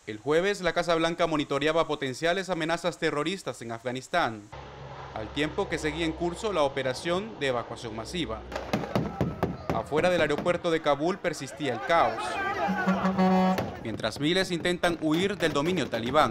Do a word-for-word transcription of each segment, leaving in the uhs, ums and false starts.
El jueves, la Casa Blanca monitoreaba potenciales amenazas terroristas en Afganistán, al tiempo que seguía en curso la operación de evacuación masiva. Afuera del aeropuerto de Kabul persistía el caos, mientras miles intentan huir del dominio talibán.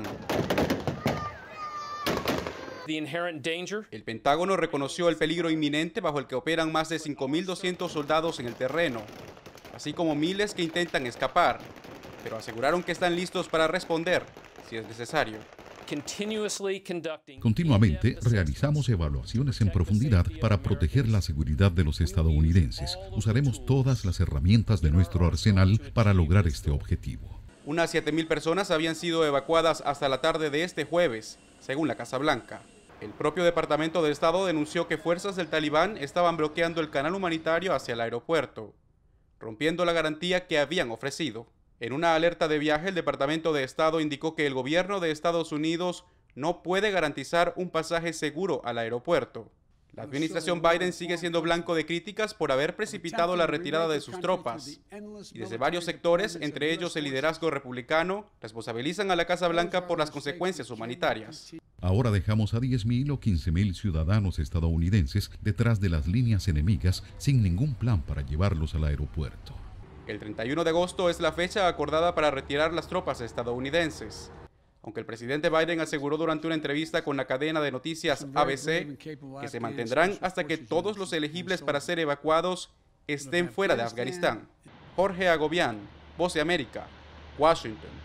El Pentágono reconoció el peligro inminente bajo el que operan más de cinco mil doscientos soldados en el terreno, así como miles que intentan escapar, pero aseguraron que están listos para responder si es necesario. Continuamente realizamos evaluaciones en profundidad para proteger la seguridad de los estadounidenses. Usaremos todas las herramientas de nuestro arsenal para lograr este objetivo. Unas siete mil personas habían sido evacuadas hasta la tarde de este jueves, según la Casa Blanca. El propio Departamento de Estado denunció que fuerzas del Talibán estaban bloqueando el canal humanitario hacia el aeropuerto, rompiendo la garantía que habían ofrecido. En una alerta de viaje, el Departamento de Estado indicó que el gobierno de Estados Unidos no puede garantizar un pasaje seguro al aeropuerto. La administración Biden sigue siendo blanco de críticas por haber precipitado la retirada de sus tropas. Y desde varios sectores, entre ellos el liderazgo republicano, responsabilizan a la Casa Blanca por las consecuencias humanitarias. Ahora dejamos a diez mil o quince mil ciudadanos estadounidenses detrás de las líneas enemigas sin ningún plan para llevarlos al aeropuerto. El treinta y uno de agosto es la fecha acordada para retirar las tropas estadounidenses, aunque el presidente Biden aseguró durante una entrevista con la cadena de noticias A B C que se mantendrán hasta que todos los elegibles para ser evacuados estén fuera de Afganistán. Jorge Agobián, Voz de América, Washington.